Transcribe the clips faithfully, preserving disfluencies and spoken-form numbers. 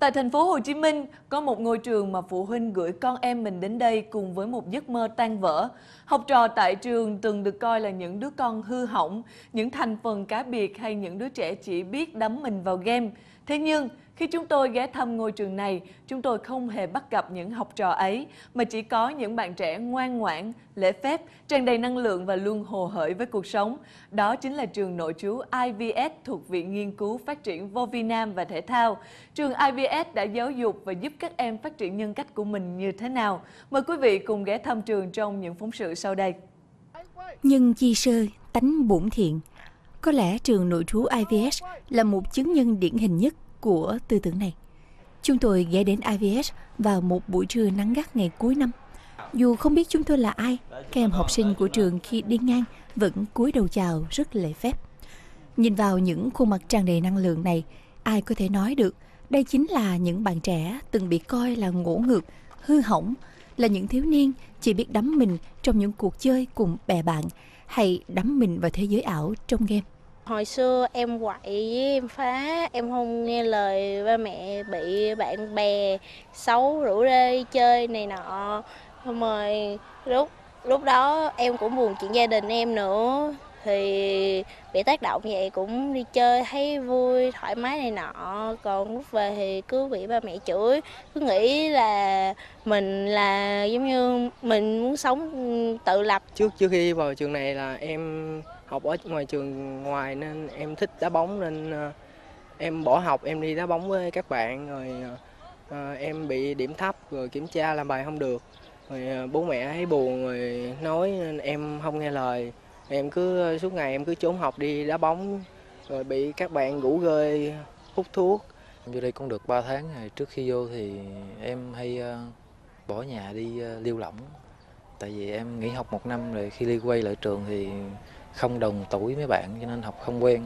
Tại thành phố Hồ Chí Minh, có một ngôi trường mà phụ huynh gửi con em mình đến đây cùng với một giấc mơ tan vỡ. Học trò tại trường từng được coi là những đứa con hư hỏng, những thành phần cá biệt hay những đứa trẻ chỉ biết đắm mình vào game. Thế nhưng, khi chúng tôi ghé thăm ngôi trường này, chúng tôi không hề bắt gặp những học trò ấy, mà chỉ có những bạn trẻ ngoan ngoãn, lễ phép, tràn đầy năng lượng và luôn hồ hởi với cuộc sống. Đó chính là trường nội trú i vê ét thuộc Viện Nghiên cứu Phát triển Vô vi Nam và Thể thao. Trường i vê ét đã giáo dục và giúp các em phát triển nhân cách của mình như thế nào? Mời quý vị cùng ghé thăm trường trong những phóng sự sau đây. Nhân chi sơ, tánh bổn thiện. Có lẽ trường nội trú i vê ét là một chứng nhân điển hình nhất của tư tưởng này. Chúng tôi ghé đến i vê ét vào một buổi trưa nắng gắt ngày cuối năm. Dù không biết chúng tôi là ai, các em học sinh của trường khi đi ngang vẫn cúi đầu chào rất lễ phép. Nhìn vào những khuôn mặt tràn đầy năng lượng này, ai có thể nói được đây chính là những bạn trẻ từng bị coi là ngỗ ngược, hư hỏng, là những thiếu niên chỉ biết đắm mình trong những cuộc chơi cùng bè bạn hay đắm mình vào thế giới ảo trong game. Hồi xưa em quậy với em phá, em không nghe lời ba mẹ, bị bạn bè xấu rủ rê đi chơi này nọ. Xong rồi lúc lúc đó em cũng buồn chuyện gia đình em nữa, thì bị tác động vậy cũng đi chơi thấy vui thoải mái này nọ. Còn lúc về thì cứ bị ba mẹ chửi, cứ nghĩ là mình là giống như mình muốn sống tự lập. Trước trước khi vào trường này là em học ở ngoài trường ngoài nên em thích đá bóng, nên em bỏ học em đi đá bóng với các bạn, rồi à, em bị điểm thấp, rồi kiểm tra làm bài không được, rồi bố mẹ thấy buồn rồi nói nên em không nghe lời. Em cứ suốt ngày em cứ trốn học đi đá bóng, rồi bị các bạn rủ rê hút thuốc. Vô đây cũng được ba tháng rồi. Trước khi vô thì em hay bỏ nhà đi lưu lỏng. Tại vì em nghỉ học một năm rồi, khi đi quay lại trường thì không đồng tuổi mấy bạn cho nên học không quen.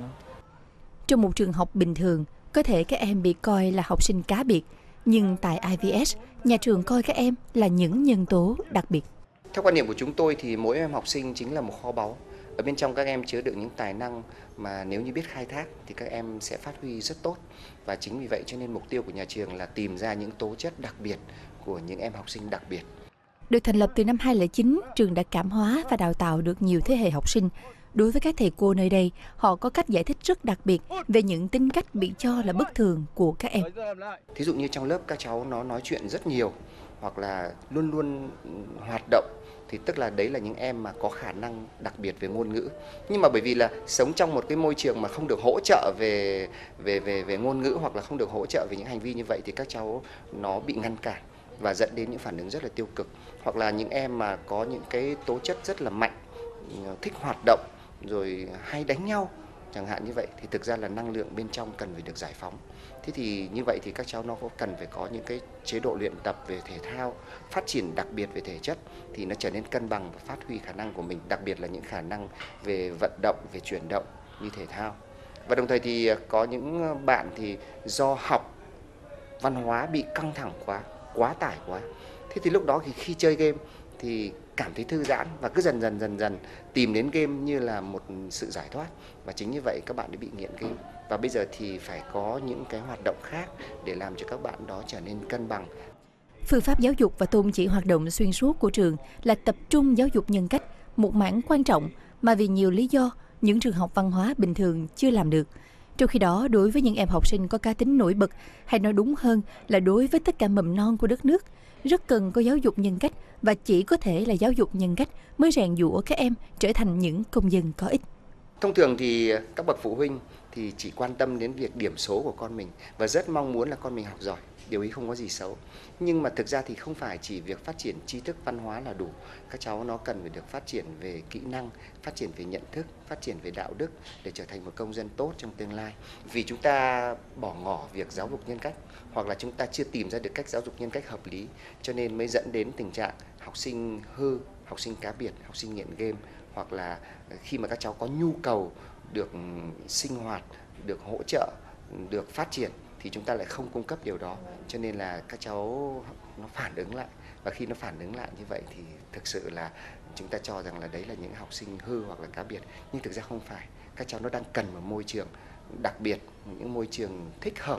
Trong một trường học bình thường, có thể các em bị coi là học sinh cá biệt, nhưng tại i vê ét, nhà trường coi các em là những nhân tố đặc biệt. Theo quan niệm của chúng tôi thì mỗi em học sinh chính là một kho báu. Ở bên trong các em chứa đựng những tài năng mà nếu như biết khai thác thì các em sẽ phát huy rất tốt. Và chính vì vậy cho nên mục tiêu của nhà trường là tìm ra những tố chất đặc biệt của những em học sinh đặc biệt. Được thành lập từ năm hai không không chín, trường đã cảm hóa và đào tạo được nhiều thế hệ học sinh. Đối với các thầy cô nơi đây, họ có cách giải thích rất đặc biệt về những tính cách bị cho là bất thường của các em. Thí dụ như trong lớp các cháu nó nói chuyện rất nhiều, hoặc là luôn luôn hoạt động, thì tức là đấy là những em mà có khả năng đặc biệt về ngôn ngữ. Nhưng mà bởi vì là sống trong một cái môi trường mà không được hỗ trợ về về về về ngôn ngữ, hoặc là không được hỗ trợ về những hành vi như vậy, thì các cháu nó bị ngăn cản và dẫn đến những phản ứng rất là tiêu cực. Hoặc là những em mà có những cái tố chất rất là mạnh, thích hoạt động rồi hay đánh nhau chẳng hạn như vậy, thì thực ra là năng lượng bên trong cần phải được giải phóng. Thế thì như vậy thì các cháu nó có cần phải có những cái chế độ luyện tập về thể thao, phát triển đặc biệt về thể chất, thì nó trở nên cân bằng và phát huy khả năng của mình, đặc biệt là những khả năng về vận động, về chuyển động như thể thao. Và đồng thời thì có những bạn thì do học văn hóa bị căng thẳng quá, quá tải quá. Thế thì lúc đó thì khi chơi game thì cảm thấy thư giãn và cứ dần dần dần dần tìm đến game như là một sự giải thoát. Và chính như vậy các bạn đã bị nghiện game. Và bây giờ thì phải có những cái hoạt động khác để làm cho các bạn đó trở nên cân bằng. Phương pháp giáo dục và tôn chỉ hoạt động xuyên suốt của trường là tập trung giáo dục nhân cách, một mảng quan trọng mà vì nhiều lý do những trường học văn hóa bình thường chưa làm được. Trong khi đó, đối với những em học sinh có cá tính nổi bật, hay nói đúng hơn là đối với tất cả mầm non của đất nước, rất cần có giáo dục nhân cách, và chỉ có thể là giáo dục nhân cách mới rèn giũa các em trở thành những công dân có ích. Thông thường thì các bậc phụ huynh thì chỉ quan tâm đến việc điểm số của con mình và rất mong muốn là con mình học giỏi. Điều ấy không có gì xấu. Nhưng mà thực ra thì không phải chỉ việc phát triển tri thức văn hóa là đủ. Các cháu nó cần phải được phát triển về kỹ năng, phát triển về nhận thức, phát triển về đạo đức để trở thành một công dân tốt trong tương lai. Vì chúng ta bỏ ngỏ việc giáo dục nhân cách, hoặc là chúng ta chưa tìm ra được cách giáo dục nhân cách hợp lý, cho nên mới dẫn đến tình trạng học sinh hư, học sinh cá biệt, học sinh nghiện game, hoặc là khi mà các cháu có nhu cầu được sinh hoạt, được hỗ trợ, được phát triển thì chúng ta lại không cung cấp điều đó, cho nên là các cháu nó phản ứng lại, và khi nó phản ứng lại như vậy thì thực sự là chúng ta cho rằng là đấy là những học sinh hư hoặc là cá biệt, nhưng thực ra không phải. Các cháu nó đang cần một môi trường đặc biệt, những môi trường thích hợp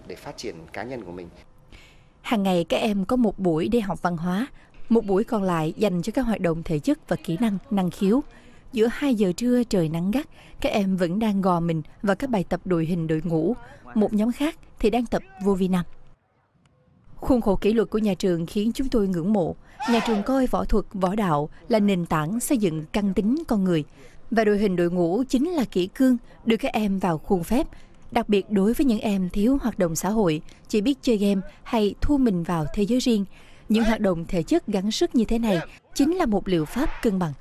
để phát triển cá nhân của mình. Hàng ngày các em có một buổi để học văn hóa, một buổi còn lại dành cho các hoạt động thể chất và kỹ năng, năng khiếu. Giữa hai giờ trưa trời nắng gắt, các em vẫn đang gò mình vào các bài tập đội hình đội ngũ. Một nhóm khác thì đang tập vô vi nam. Khuôn khổ kỷ luật của nhà trường khiến chúng tôi ngưỡng mộ. Nhà trường coi võ thuật, võ đạo là nền tảng xây dựng căn tính con người. Và đội hình đội ngũ chính là kỷ cương đưa các em vào khuôn phép. Đặc biệt đối với những em thiếu hoạt động xã hội, chỉ biết chơi game hay thu mình vào thế giới riêng. Những hoạt động thể chất gắng sức như thế này chính là một liệu pháp cân bằng.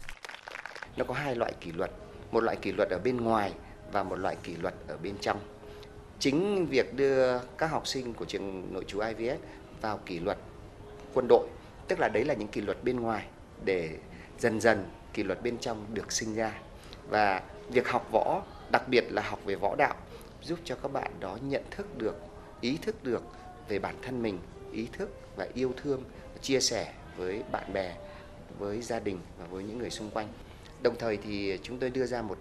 Nó có hai loại kỷ luật, một loại kỷ luật ở bên ngoài và một loại kỷ luật ở bên trong. Chính việc đưa các học sinh của trường nội trú i vê ét vào kỷ luật quân đội, tức là đấy là những kỷ luật bên ngoài, để dần dần kỷ luật bên trong được sinh ra. Và việc học võ, đặc biệt là học về võ đạo, giúp cho các bạn đó nhận thức được, ý thức được về bản thân mình, ý thức và yêu thương, chia sẻ với bạn bè, với gia đình và với những người xung quanh. Đồng thời thì chúng tôi đưa ra một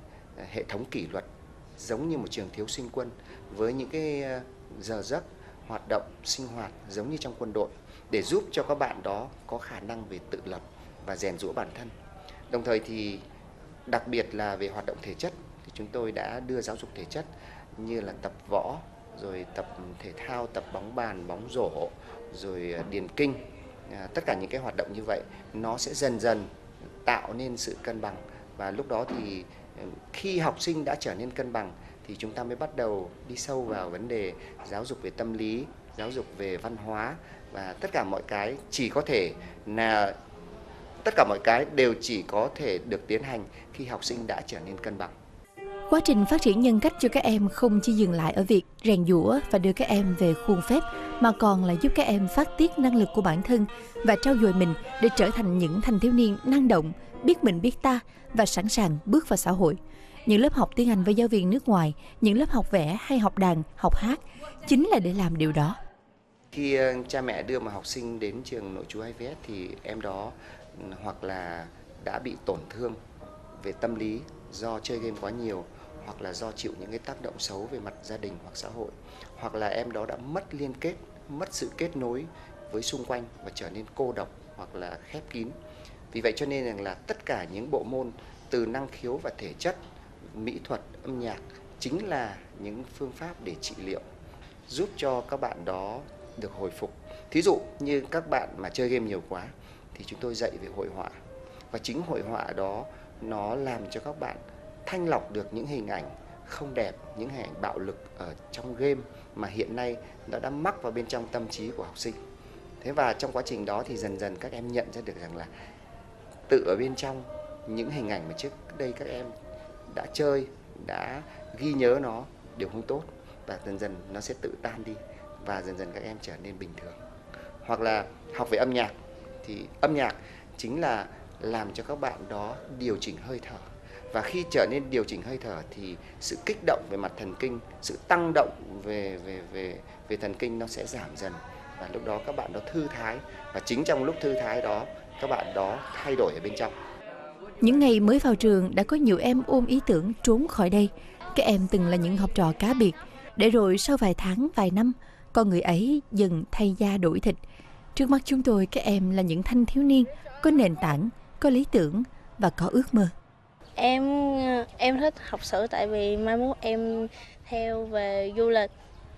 hệ thống kỷ luật giống như một trường thiếu sinh quân, với những cái giờ giấc, hoạt động, sinh hoạt giống như trong quân đội, để giúp cho các bạn đó có khả năng về tự lập và rèn giũa bản thân. Đồng thời thì đặc biệt là về hoạt động thể chất, thì chúng tôi đã đưa giáo dục thể chất như là tập võ, rồi tập thể thao, tập bóng bàn, bóng rổ, rồi điền kinh. À, tất cả những cái hoạt động như vậy nó sẽ dần dần tạo nên sự cân bằng, và lúc đó thì khi học sinh đã trở nên cân bằng thì chúng ta mới bắt đầu đi sâu vào vấn đề giáo dục về tâm lý, giáo dục về văn hóa, và tất cả mọi cái chỉ có thể là tất cả mọi cái đều chỉ có thể được tiến hành khi học sinh đã trở nên cân bằng. Quá trình phát triển nhân cách cho các em không chỉ dừng lại ở việc rèn giũa và đưa các em về khuôn phép, mà còn là giúp các em phát tiết năng lực của bản thân và trau dồi mình để trở thành những thanh thiếu niên năng động, biết mình biết ta và sẵn sàng bước vào xã hội. Những lớp học tiếng Anh với giáo viên nước ngoài, những lớp học vẽ hay học đàn, học hát chính là để làm điều đó. Khi cha mẹ đưa một học sinh đến trường nội trú i vê ét thì em đó hoặc là đã bị tổn thương về tâm lý do chơi game quá nhiều, hoặc là do chịu những cái tác động xấu về mặt gia đình hoặc xã hội, hoặc là em đó đã mất liên kết, mất sự kết nối với xung quanh và trở nên cô độc hoặc là khép kín. Vì vậy cho nên là tất cả những bộ môn từ năng khiếu và thể chất, mỹ thuật, âm nhạc chính là những phương pháp để trị liệu, giúp cho các bạn đó được hồi phục. Thí dụ như các bạn mà chơi game nhiều quá thì chúng tôi dạy về hội họa, và chính hội họa đó nó làm cho các bạn thanh lọc được những hình ảnh không đẹp, những hình ảnh bạo lực ở trong game mà hiện nay nó đã mắc vào bên trong tâm trí của học sinh. Thế và trong quá trình đó thì dần dần các em nhận ra được rằng là tự ở bên trong những hình ảnh mà trước đây các em đã chơi, đã ghi nhớ nó đều không tốt, và dần dần nó sẽ tự tan đi và dần dần các em trở nên bình thường. Hoặc là học về âm nhạc thì âm nhạc chính là làm cho các bạn đó điều chỉnh hơi thở, và khi trở nên điều chỉnh hơi thở thì sự kích động về mặt thần kinh, sự tăng động về về về về thần kinh nó sẽ giảm dần, và lúc đó các bạn đó thư thái, và chính trong lúc thư thái đó các bạn đó thay đổi ở bên trong. Những ngày mới vào trường đã có nhiều em ôm ý tưởng trốn khỏi đây. Các em từng là những học trò cá biệt, để rồi sau vài tháng, vài năm, con người ấy dần thay da đổi thịt. Trước mắt chúng tôi, các em là những thanh thiếu niên có nền tảng, có lý tưởng và có ước mơ. Em em thích học sử tại vì mai mốt em theo về du lịch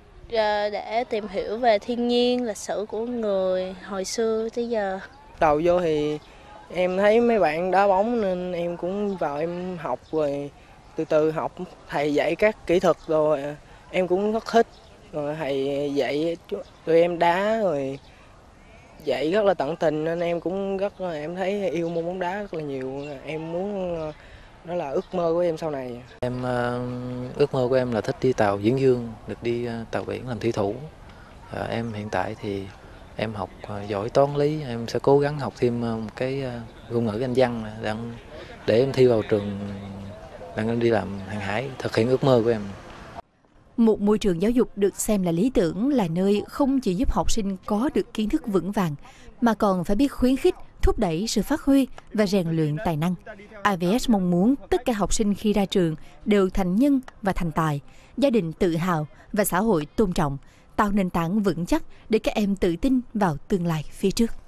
để tìm hiểu về thiên nhiên, lịch sử của người hồi xưa tới giờ. Đầu vô thì em thấy mấy bạn đá bóng nên em cũng vào em học, rồi từ từ học, thầy dạy các kỹ thuật rồi em cũng rất thích, rồi thầy dạy tụi em đá rồi dạy rất là tận tình, nên em cũng rất là em thấy yêu môn bóng đá rất là nhiều. Em muốn, đó là ước mơ của em sau này. Em uh, ước mơ của em là thích đi tàu Diễn Dương, được đi uh, tàu biển làm thủy thủ. Uh, em hiện tại thì em học uh, giỏi toán lý, em sẽ cố gắng học thêm uh, một cái uh, ngôn ngữ Anh văn đang để em thi vào trường, đang em đi làm hàng hải, thực hiện ước mơ của em. Một môi trường giáo dục được xem là lý tưởng là nơi không chỉ giúp học sinh có được kiến thức vững vàng, mà còn phải biết khuyến khích, thúc đẩy sự phát huy và rèn luyện tài năng. i vê ét mong muốn tất cả học sinh khi ra trường đều thành nhân và thành tài, gia đình tự hào và xã hội tôn trọng. tạo nền tảng vững chắc để các em tự tin vào tương lai phía trước.